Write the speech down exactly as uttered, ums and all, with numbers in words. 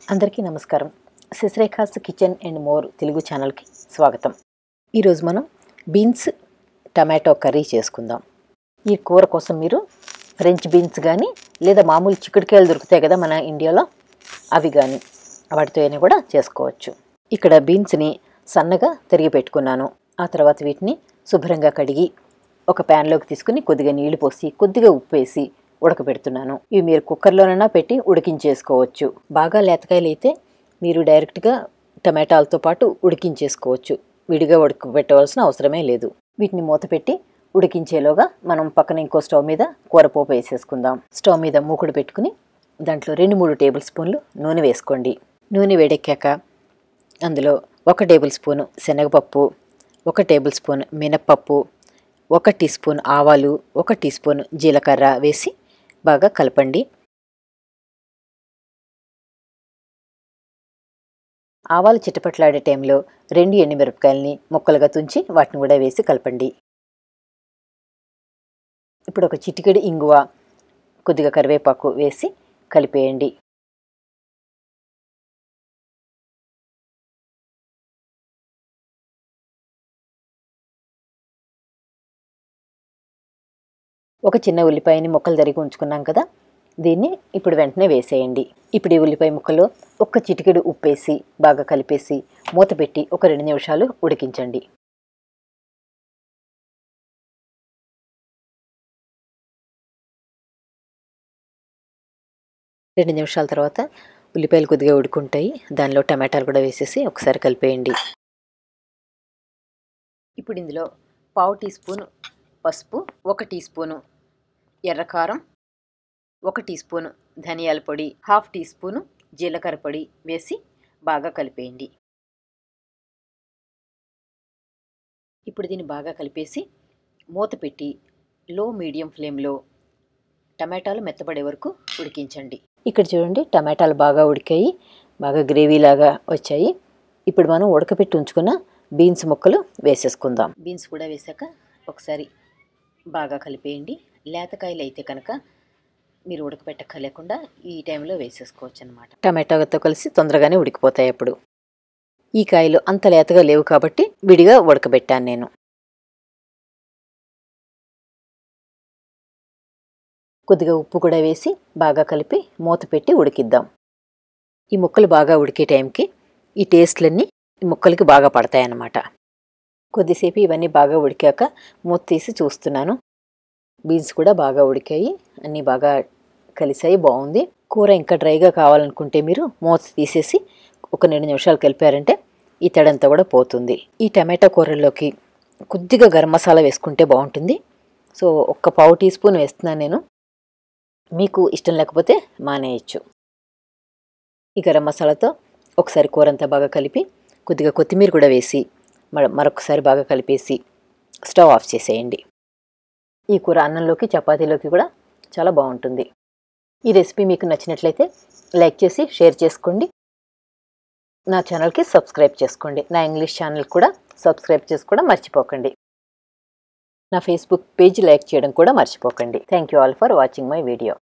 అందరికీ నమస్కారం. Sasirekha's kitchen and more Telugu ఛానల్కి స్వాగతం. ఈరోజు మనం బీన్స్ టమాటో కర్రీ చేసుకుందాం. ఈ కూర కోసం మీరు ఫ్రెంచ్ బీన్స్ కానీ లేదా మామూలు చిక్కుడుకాయలు దొరుకుతాయి కదా మన ఇండియాలో, అవి కానీ వాటితో అయినా కూడా చేసుకోవచ్చు. ఇక్కడ బీన్స్ని సన్నగా తరిగి పెట్టుకున్నాను. ఆ తర్వాత వీటిని శుభ్రంగా కడిగి ఒక ప్యాన్లోకి తీసుకుని కొద్దిగా నీళ్లు పోసి కొద్దిగా ఉప్పు వేసి ఉడకబెడుతున్నాను. ఇవి మీరు కుక్కర్లోనైనా పెట్టి ఉడికించేసుకోవచ్చు. బాగా లేతకాయలు అయితే మీరు డైరెక్ట్గా టమాటాలతో పాటు ఉడికించేసుకోవచ్చు. విడిగా ఉడకబెట్టవలసిన అవసరమే లేదు. వీటిని మూత పెట్టి ఉడికించేలోగా మనం పక్కన ఇంకో స్టవ్ మీద కూరపోపు వేసేసుకుందాం. స్టవ్ మీద మూకుడు పెట్టుకుని దాంట్లో రెండు మూడు టేబుల్ స్పూన్లు నూనె వేసుకోండి. నూనె వేడెక్కాక అందులో ఒక టేబుల్ స్పూను శనగపప్పు, ఒక టేబుల్ స్పూన్ మినప్పప్పు, ఒక టీ స్పూన్ ఆవాలు, ఒక టీ స్పూన్ జీలకర్ర వేసి బాగా కలపండి. ఆవాలు చిటపట్లాడే టైంలో రెండు ఎండుమిరపకాయలని ముక్కలుగా తుంచి వాటిని కూడా వేసి కలపండి. ఇప్పుడు ఒక చిటికెడు ఇంగువ, కొద్దిగా కరివేపాకు వేసి కలిపేయండి. ఒక చిన్న ఉల్లిపాయని ముక్కలు తరిగి ఉంచుకున్నాం కదా, దీన్ని ఇప్పుడు వెంటనే వేసేయండి. ఇప్పుడు ఈ ఉల్లిపాయ ముక్కలు ఒక్క చిటికెడు ఉప్పేసి బాగా కలిపేసి మూత పెట్టి ఒక రెండు నిమిషాలు ఉడికించండి. రెండు నిమిషాల తర్వాత ఉల్లిపాయలు కొద్దిగా ఉడుకుంటాయి. దానిలో టమాటాలు కూడా వేసేసి ఒకసారి కలిపేయండి. ఇప్పుడు ఇందులో పావు టీ స్పూను పసుపు, ఒక టీ స్పూను ఎర్రకారం, ఒక టీ స్పూను ధనియాల పొడి, హాఫ్ టీ స్పూను జీలకర్ర పొడి వేసి బాగా కలిపేయండి. ఇప్పుడు దీన్ని బాగా కలిపేసి మూత పెట్టి లో మీడియం ఫ్లేమ్లో టమాటాలు మెత్తబడే వరకు ఉడికించండి. ఇక్కడ చూడండి, టమాటాలు బాగా ఉడికాయి, బాగా గ్రేవీలాగా వచ్చాయి. ఇప్పుడు మనం ఉడకపెట్టి ఉంచుకున్న బీన్స్ ముక్కలు వేసేసుకుందాం. బీన్స్ కూడా వేసాక ఒకసారి బాగా కలిపేయండి. లేతకాయలు అయితే కనుక మీరు ఉడకపెట్టక్కర్లేకుండా ఈ టైంలో వేసేసుకోవచ్చు అనమాట. టమాటాతో కలిసి తొందరగానే ఉడికిపోతాయి. అప్పుడు ఈ కాయలు అంత లేతగా లేవు కాబట్టి విడిగా ఉడకబెట్టాను నేను. కొద్దిగా ఉప్పు కూడా వేసి బాగా కలిపి మూత పెట్టి ఉడికిద్దాం. ఈ ముక్కలు బాగా ఉడికే టైంకి ఈ టేస్ట్లన్నీ ఈ ముక్కలకి బాగా పడతాయన్నమాట. కొద్దిసేపు ఇవన్నీ బాగా ఉడికాక మూత తీసి చూస్తున్నాను. బీన్స్ కూడా బాగా ఉడికాయి, అన్నీ బాగా కలిసాయి, బాగుంది. కూర ఇంకా డ్రైగా కావాలనుకుంటే మీరు మూత తీసేసి ఒక రెండు నిమిషాలు కలిపారంటే ఈ తడంతా కూడా పోతుంది. ఈ టమాటా కూరల్లోకి కొద్దిగా గరం మసాలా వేసుకుంటే బాగుంటుంది. సో ఒక్క పావు టీ స్పూన్ వేస్తున్నాను నేను. మీకు ఇష్టం లేకపోతే మానేయచ్చు. ఈ గరం మసాలాతో ఒకసారి కూర అంతా బాగా కలిపి కొద్దిగా కొత్తిమీర కూడా వేసి మరొకసారి బాగా కలిపేసి స్టవ్ ఆఫ్ చేసేయండి. ఈ కూర అన్నంలోకి చపాతీలోకి కూడా చాలా బాగుంటుంది. ఈ రెసిపీ మీకు నచ్చినట్లయితే లైక్ చేసి షేర్ చేసుకోండి. నా ఛానల్కి సబ్స్క్రైబ్ చేసుకోండి. నా ఇంగ్లీష్ ఛానల్ కూడా సబ్స్క్రైబ్ చేసుకోవడం మర్చిపోకండి. నా ఫేస్బుక్ పేజ్ లైక్ చేయడం కూడా మర్చిపోకండి. Thank you all for watching my video.